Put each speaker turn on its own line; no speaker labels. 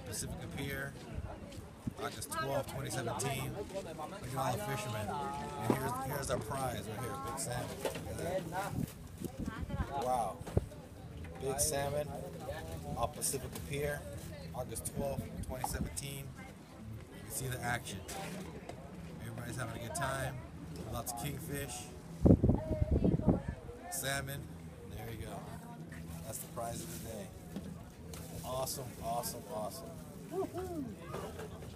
Pacifica Pier, August 12, 2017. Look at all the fishermen. And here's our prize right here, big salmon. Look at that. Wow. Big salmon off Pacifica Pier, August 12, 2017. You can see the action. Everybody's having a good time. Lots of kingfish, salmon. There you go. That's the prize of the day. Awesome, awesome, awesome.